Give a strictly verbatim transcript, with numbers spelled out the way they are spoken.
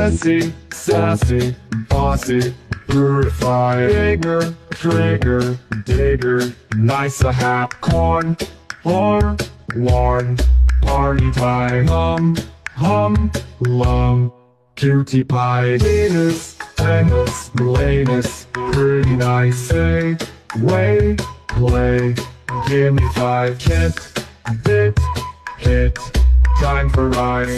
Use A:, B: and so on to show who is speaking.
A: Messy, sassy, bossy, purify, bigger, trigger, digger, nice a hap, corn, or, warn, party time, hum, hum, lum, cutie pie, Venus, Venus, Lanus, pretty nice, say, way, play, give me five, kit, bit, hit, time for rhyme.